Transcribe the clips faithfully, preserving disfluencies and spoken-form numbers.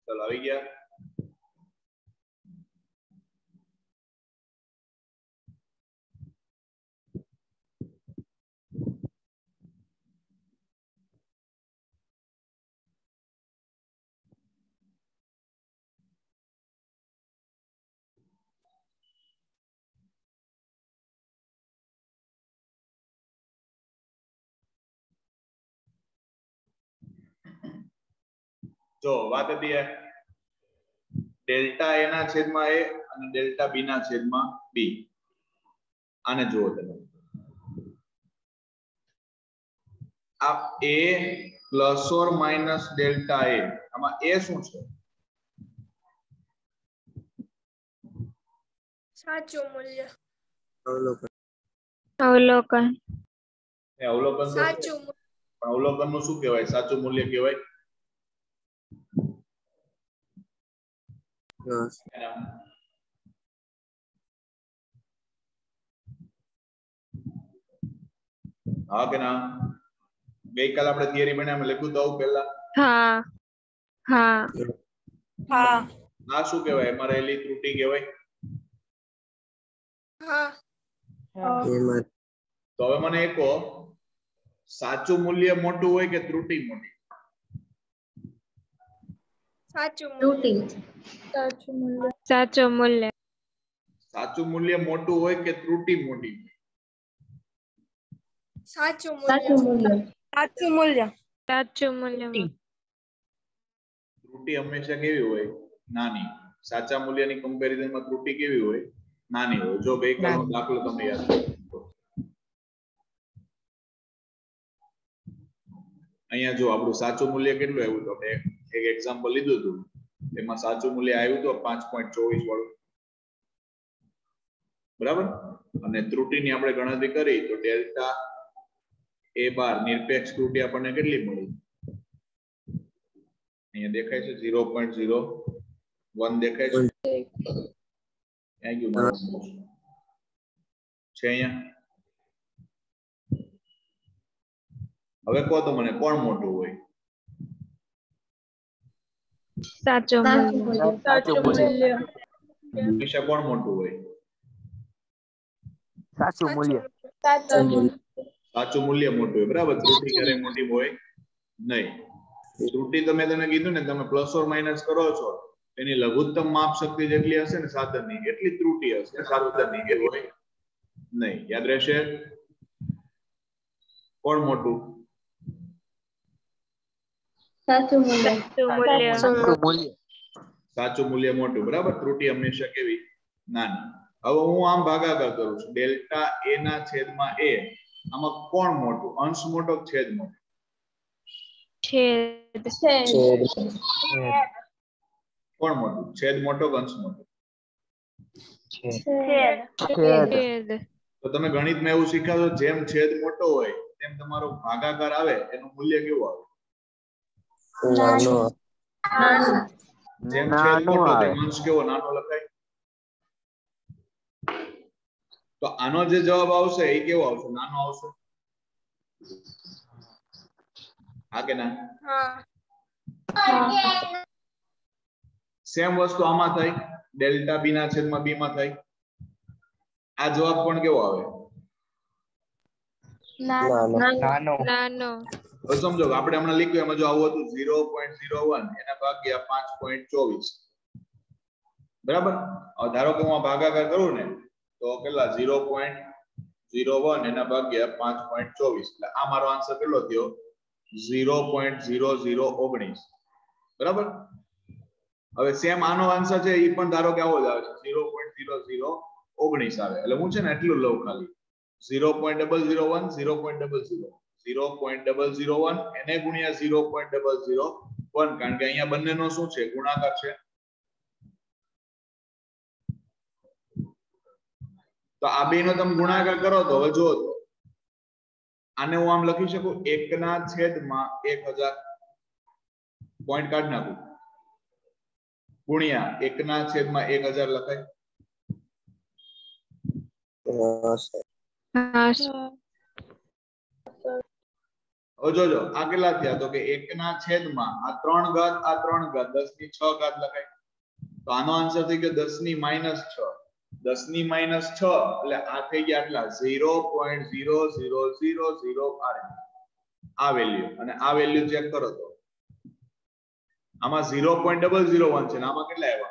चलो આવી ગયા જો વાત હતી ડેલ્ટા એ ના છેદમાં a અને ડેલ્ટા b ના છેદમાં b આને જુઓ તમે આ a plus or minus delta a આમાં a શું છે સાચું મૂલ્ય અવલોકન અવલોકન એ અવલોકન તો સાચું પણ અવલોકન નું શું કહેવાય સાચું મૂલ્ય કહેવાય હા કે ના ગઈકાલ આપણે થિયરી બનાવીને લખ્યું તો આવું પહેલા હા હા હા આ શું કહેવાય એમાં રહેલી ત્રુટિ કહેવાય હા એમાં તો હવે મને એ કહો સાચું મૂલ્ય મોટું હોય કે ત્રુટિ મોટી સાચું મૂલ્ય સાચું મૂલ્ય સાચું મૂલ્ય સાચું મૂલ્ય મોટું હોય કે ત્રુટિ મોટી સાચું મૂલ્ય સાચું મૂલ્ય સાચું મૂલ્ય ત્રુટિ હંમેશા કેવી હોય નાની સાચા મૂલ્યની કમ્પેરિઝનમાં ત્રુટિ કેવી હોય નાની હોય જો ગઈકાલનો દાખલો તમને યાદ કરો અહીંયા જો આપણું સાચું મૂલ્ય કેટલું આવ્યું તો આપણે એક એક્ઝામ્પલ લીધું હતું એમાં સાચું મૂલ્ય આવ્યું તો પાંચ પોઈન્ટ ચોવીસ વાળું બરાબર અને ત્રુટિની આપણે ગણતરી કરી તો ડેલ્ટા એ બાર નિરપેક્ષ ત્રુટિ આપણને કેટલી મળી અહીંયા દેખાય છે ઝીરો પોઈન્ટ ઝીરો વન દેખાય છે થેન્ક યુ મારું છે અહીંયા હવે કહો તો મને કોણ મોટું હોય સાચું મૂલ્ય સાચું મૂલ્ય હંમેશા કોણ મોટું હોય સાચું મૂલ્ય સાચું મૂલ્ય મોટું હોય બરાબર ત્રુટિ ક્યારેય મોટી હોય નહીં ત્રુટિ તમે તને કીધું ને તમે પ્લસ ઓર માઇનસ કરો છો એની લઘુત્તમ માપ શક્તિ જેટલી હશે ને સાધનની એટલી ત્રુટિ હશે સાધનની એ હોય નહીં યાદ રહેશે કોણ મોટું સાચું મૂલ્ય સાચું મૂલ્ય સાચું મૂલ્ય મોટું બરાબર ત્રુટિ હંમેશા કેવી નાની હવે હું આમ ભાગાકાર કરું છું ડેલ્ટા એ ના છેદમાં a આમાં કોણ મોટું અંશ મોટો છેદ મોટો છેદ કોણ મોટું છેદ મોટો કે અંશ મોટો છેદ તો તમે ગણિતમાં એવું શીખ્યા છો જેમ છેદ મોટો હોય તેમ તમારો ભાગાકાર આવે એનું મૂલ્ય કેવું આવે નાનો જેમ છેદ મોટો તેમ અંશ કેવો નાનો લખાય તો આનો જે જવાબ આવશે એ કેવો આવશે નાનો આવશે હા કે ના સેમ વસ્તુ આમાં થાય ડેલ્ટા બી ના છેદમાં બી માં થાય આ જવાબ પણ કેવો આવે નાનો નાનો તો સમજો આપણે હમણાં લખ્યું એમાં જો આવું હતું ઝીરો પોઈન્ટ ઝીરો વન એના ભાગ્યા પાંચ પોઈન્ટ ચોવીસ બરાબર હવે ધારો કે હું આ ભાગાકાર કરું ને તો કેટલા ઝીરો પોઈન્ટ ઝીરો વન એના ભાગ્યા પાંચ પોઈન્ટ ચોવીસ એટલે આ મારો આન્સર કેટલો થયો ઝીરો પોઈન્ટ ઝીરો ઝીરો ઓગણીસ બરાબર હવે સેમ આનો આન્સર છે એ પણ ધારો કે આવો જ આવે છે ઝીરો પોઈન્ટ ઝીરો ઝીરો ઓગણીસ આવે એટલે હું છે ને એટલું લઉં ખાલી zero point double zero one zero point double zero zero point double zero one એને ગુણ્યા zero point double zero one કારણ કે અહીંયા બંનેનો શું છે ગુણાકાર છે તો આ બે નો તમે ગુણાકાર કરો તો હવે જો આને હું આમ લખી શકું એક ના છેદમાં એક હજાર પોઈન્ટ કાઢી નાખું ગુણ્યા એક ના છેદમાં એક હજાર લખાય હવે હવે જોજો આ કેટલા થયા તો કે એક ના છેદમાં આ ત્રણ ઘાત આ ત્રણ ઘાત દસ ની છ ઘાત લખાય તો આનો આન્સર થઈ ગયો દસ ની માઇનસ છ દસ ની માઇનસ છ એટલે આ થઈ ગયા આટલા zero point zero zero zero zero આ વેલ્યુ અને આ વેલ્યુ ચેક કરો તો આમાં zero point double zero one છે ને આમાં કેટલા આવ્યા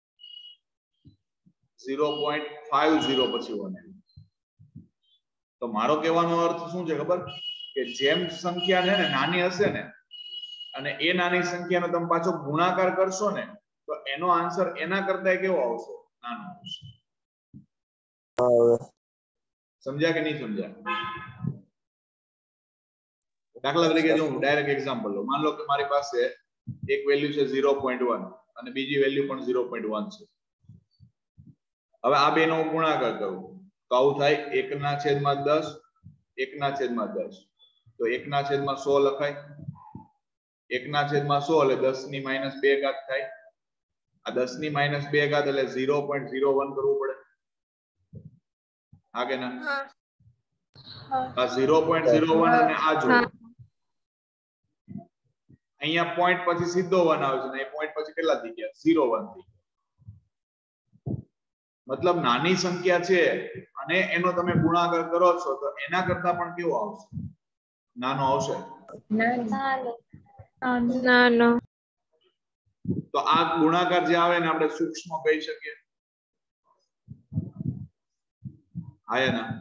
ઝીરો પોઈન્ટ ફાઈવ ઝીરો પછી વન તો મારો કહેવાનો અર્થ શું છે ખબર કે જેમ સંખ્યા છે ને નાની હશે ને અને એ નાની સંખ્યાનો તમે પાછો ગુણાકાર કરશો ને તો એનો આન્સર એના કરતા કેવો આવશે નાનો આવશે સમજ્યા કે નહીં સમજ્યા દાખલા તરીકે જો હું ડાયરેક્ટ એક્ઝામ્પલ લઉં માન લો કે મારી પાસે એક વેલ્યુ છે ઝીરો પોઈન્ટ વન અને બીજી વેલ્યુ પણ ઝીરો પોઈન્ટ વન છે હવે આ બેનો હું ગુણાકાર કરું તો આવું થાય એક ના છેદમાં દસ એક ના છેદમાં દસ તો એક ના છેદમાં સો લખાય એક ના છેદમાં સો એટલે દસ ની માઇનસ બે ઘાત થાય આ દસ ની માઇનસ બે ઘાત એટલે ઝીરો પોઈન્ટ ઝીરો વન કરવું પડે હા કે ના આ ઝીરો પોઈન્ટ ઝીરો વન અને આ જો અહીંયા પોઈન્ટ પછી સીધો વન આવે છે ને એ પોઈન્ટ પછી કેટલા થઈ ગયા ઝીરો વન થઈ ગયા મતલબ નાની સંખ્યા છે અને એનો તમે ગુણાકાર કરો છો તો એના કરતા પણ કેવો આવશે નાનો આવશે નાનો તો આ ગુણાકાર જે આવે ને આપણે સૂક્ષ્મ કહી શકીએ આયા ના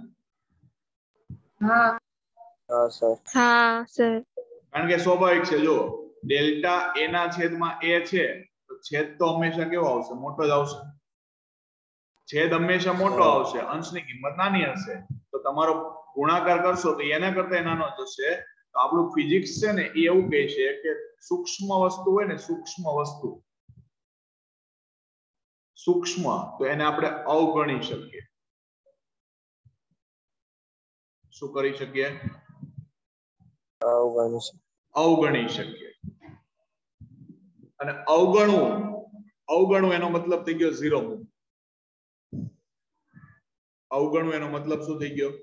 હા હા સર હા સર કારણ કે સ્વાભાવિક છે જો ડેલ્ટા એ ના છેદમાં એ છે તો છેદ તો હંમેશા કેવો આવશે મોટો જ આવશે છેદ હંમેશા મોટો આવશે અંશની કિંમત નાની હશે તો તમારો ગુણાકાર કરશો તો એના કરતા નાનો જશે તો આપણું ફિઝિક્સ છે ને એ એવું કહે છે કે સૂક્ષ્મ વસ્તુ હોય ને સૂક્ષ્મ વસ્તુ સૂક્ષ્મ તો એને આપણે અવગણી શકીએ શું કરી શકીએ અવગણી અવગણી શકીએ અને અવગણવું અવગણવું એનો મતલબ થઈ ગયો ઝીરો અવગણવું એનો મતલબ શું થઈ ગયો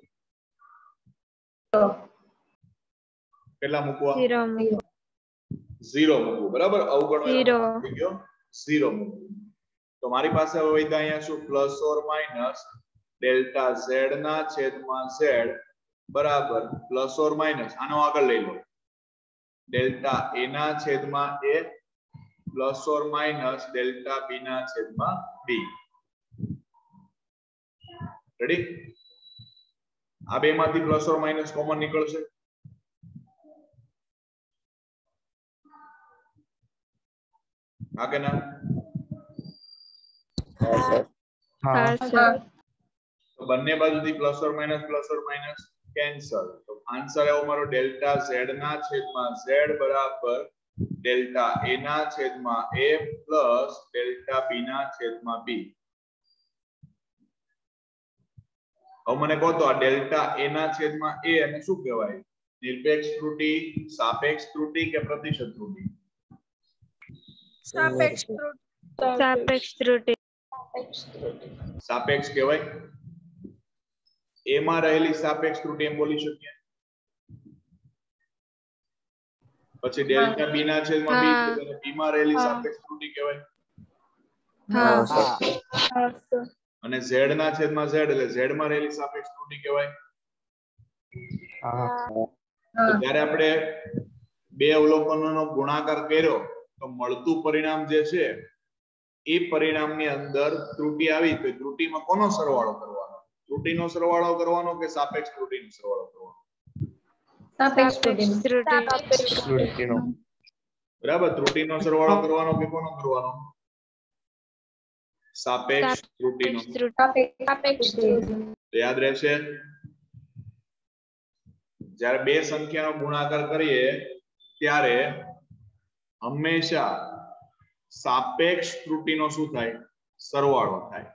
કેટલા મૂકવા ઝીરો ઝીરો મૂકવું બરાબર અવગણવું થઈ ગયો ઝીરો મૂકવું તો મારી પાસે હવે વધ્યા અહીંયા શું plus or minus delta Z ના છેદમાં ઝેડ બરાબર પ્લસ ઓર માઇનસ આનો આગળ લઈ લો ડેલ્ટા એ ના છેદમાં A plus or minus delta B ના છેદમાં બી રેડી આ બે માંથી પ્લસ ઓર માઇનસ કોમન નીકળશે હા કે ના હા સર તો બંને બાજુથી plus or minus plus or minus cancel તો આન્સર આવ્યો મારો ડેલ્ટા ઝેડ ના છેદમાં ઝેડ બરાબર ડેલ્ટા એ ના છેદમાં એ પ્લસ ડેલ્ટા બી ના છેદમાં બી હવે મને કહો તો આ ડેલ્ટા એ ના છેદમાં એ અને શું કહેવાય નિરપેક્ષ ત્રુટિ સાપેક્ષ ત્રુટિ કે પ્રતિશત ત્રુટિ સાપેક્ષ ત્રુટિ સાપેક્ષ ત્રુટિ સાપેક્ષ કહેવાય એમાં રહેલી સાપેક્ષ ત્રુટિ એમ બોલી શકીએ પછી ડેલ્ટા બી ના છેદમાં બી એટલે બી માં રહેલી સાપેક્ષ ત્રુટિ કહેવાય હા અને ઝેડ ના છેદમાં ઝેડ એટલે ઝેડ માં રહેલી સાપેક્ષ ત્રુટિ કહેવાય તો જ્યારે આપણે બે અવલોકનોનો ગુણાકાર કર્યો તો મળતું પરિણામ જે છે એ પરિણામની અંદર ત્રુટિ આવી તો ત્રુટિમાં કોનો સરવાળો કરવાનો ત્રુટિનો સરવાળો કરવાનો કે સાપેક્ષ ત્રુટિનો સરવાળો કરવાનો સાપેક્ષ ત્રુટિનો બરાબર ત્રુટિનો સરવાળો કરવાનો કે કોનો કરવાનો સાપેક્ષ ત્રુટિનો તો યાદ રહેશે જ્યારે બે સંખ્યાનો ગુણાકાર કરીએ ત્યારે હંમેશા સાપેક્ષ ત્રુટિનો શું થાય સરવાળો થાય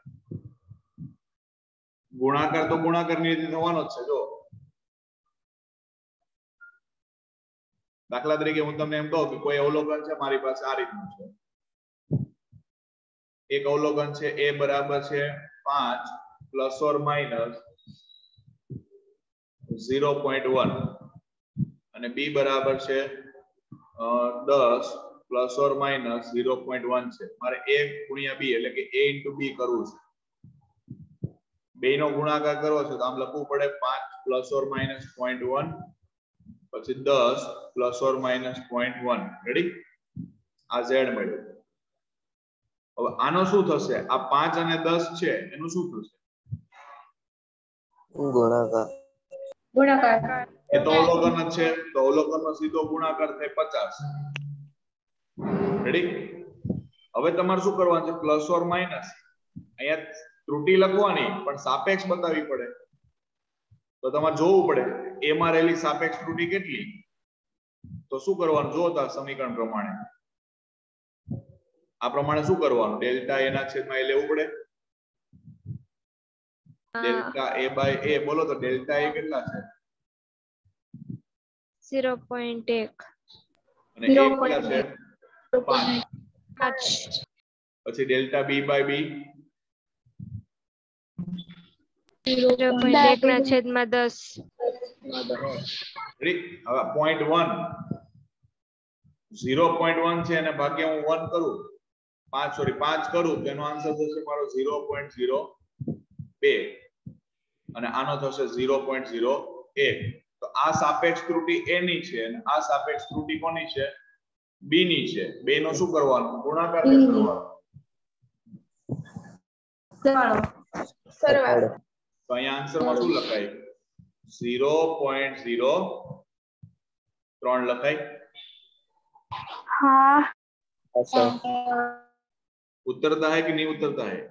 ગુણાકાર તો ગુણાકારની રીતે થવાનો જ છે જો દાખલા તરીકે હું તમને એમ કહું કે કોઈ અવલોકન છે મારી પાસે આ રીતનું છે એક અવલોકન છે એ બરાબર છે પાંચ plus or minus zero point one અને b બરાબર છે દસ plus or minus zero point one છે. મારે a ગુણ્યા b એટલે કે a ઇન્ટુ b કરવું છે. બે નો ગુણાકાર કરવો છે તો આમ લખવું પડે પાંચ plus or minus zero point one પછી દસ plus or minus zero point one. Ready? આ z મળ્યું. હવે આનો શું થશે? આ પાંચ અને દસ છે એનું શું થશે? ગુણાકાર. ગુણાકાર. એ તો અવલોકન જ છે તો અવલોકનનો સીધો ગુણાકાર થાય પચાસ. રેડી? હવે તમારે શું કરવાનું છે? પ્લસ ઓર માઇનસ અહીંયા ત્રુટી લખવાની પણ સાપેક્ષ બતાવવી પડે. તો તમારે જોવું પડે એ માં રહેલી સાપેક્ષ ત્રુટી કેટલી. તો શું કરવાનું? જો તો સમીકરણ પ્રમાણે આ પ્રમાણે શું કરવાનું? ડેલ્ટા એ ના છેદમાં એ લેવું પડે. ડેલ્ટા a બાય a બોલો તો ડેલ્ટા a કેટલા છે? ઝીરો પોઈન્ટ એક અને a કેટલા છે? પાંચ. પછી delta b by b zero point એક ના છેદમાં દસ. હવે point one zero point one છે અને ભાગ્યા હું વન કરું પાંચ સોરી પાંચ કરું તો એનો આન્સર થશે મારો ઝીરો પોઈન્ટ ઝીરો બે અને આનો થશે ઝીરો પોઈન્ટ ઝીરો એક. તો આ સાપેક્ષ ત્રુટી a ની છે અને આ સાપેક્ષ ત્રુટી કોની છે? b ની છે. બે નો શું કરવાનું? ગુણાકાર કરવાનો. સરવાળો. સરવાળો. તો અહીંયા આન્સરમાં શું લખાય? ઝીરો પોઈન્ટ ઝીરો ત્રણ લખાય. हाँ. उतरता है कि नहीं उतरता है?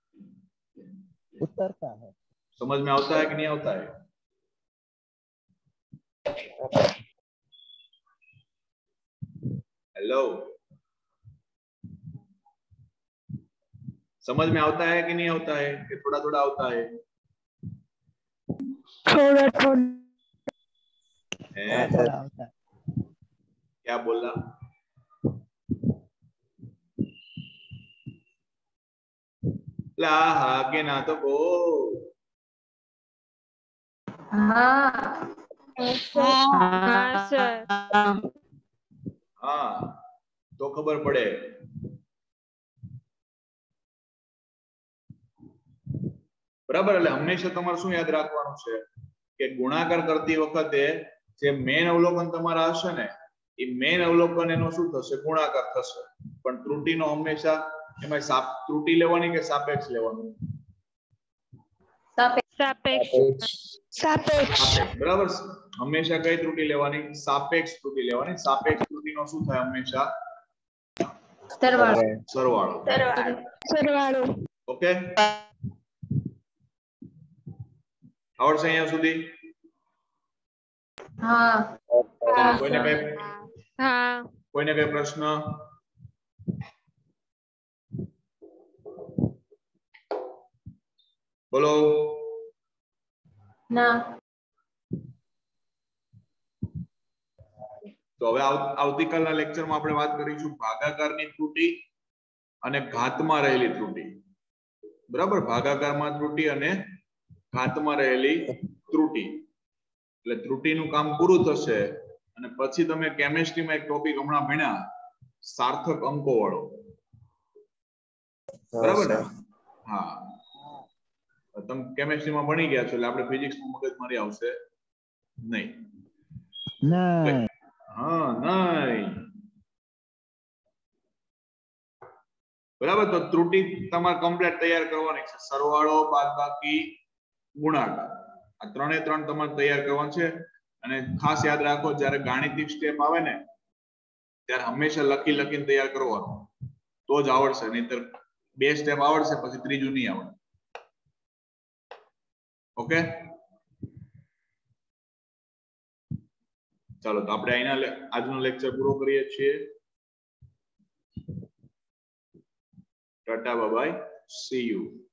उतरता है. समझ में आता है कि नहीं आता है? हेलो, समझ में आता है कि नहीं आता है? कि थोड़ा थोड़ा आता है? थोड़ा थोड़ा. है? क्या बोला? ला हा के ना तो बोल. हाँ. हाँ सर. हाँ तो खबर पड़े. બરાબર? એટલે હંમેશા તમારે શું યાદ રાખવાનું છે કે ગુણાકાર કરતી વખતે જે મેન અવલોકન તમારા હશે ને એ મેન અવલોકન એનો શું થશે? ગુણાકાર થશે. પણ ત્રુટીનો હંમેશા એમાં સાપ ત્રુટી લેવાની કે સાપેક્ષ લેવાનું? સાપેક્ષ. सापेक्ष. બરાબર? હંમેશા કઈ ત્રુટી લેવાની? સાપેક્ષ ત્રુટી લેવાની. સાપેક્ષ ત્રુટીનો શું થાય? હંમેશા सरवाळो. સરવાળો. सरवाळो. सरवाळो. ઓકે? આવડશે અહીંયા સુધી? हाँ. કોઈને કઈ હા. કોઈને કઈ પ્રશ્ન? બોલો. ना. તો હવે આવતીકાલના લેક્ચરમાં આપણે વાત કરીશું ભાગાકારની ત્રુટી અને ઘાતમાં રહેલી ત્રુટી. બરાબર? ભાગાકારમાં ત્રુટી અને ઘાતમાં રહેલી ત્રુટી. એટલે ત્રુટીનું કામ પૂરું થશે અને પછી તમે કેમિસ્ટ્રીમાં એક ટોપિક હમણાં ભણ્યા સાર્થક અંકો વાળો. બરાબર ને? હા, તમે કેમિસ્ટ્રીમાં ભણી ગયા છો એટલે આપણે ફિઝિક્સમાં મગજમારી આવશે નહીં. नहीं. હા નહીં. બરાબર? તો ત્રુટી તમારે કમ્પ્લીટ તૈયાર કરવાની છે. સરવાળો, બાદબાકી, ગુણાકાર આ ત્રણે ત્રણ તમારે તૈયાર કરવાનું છે. અને ખાસ યાદ રાખો જ્યારે ગાણિતિક સ્ટેપ આવે ને ત્યારે હંમેશા લખી લખીને તૈયાર કરવાનું તો જ આવડશે. નહીતર બે સ્ટેપ આવડશે પછી ત્રીજું નહીં આવડે. ઓકે? ચાલો તો આપણે અહીંના આજનો લેક્ચર પૂરો કરીએ છીએ. Tata bye bye, see you.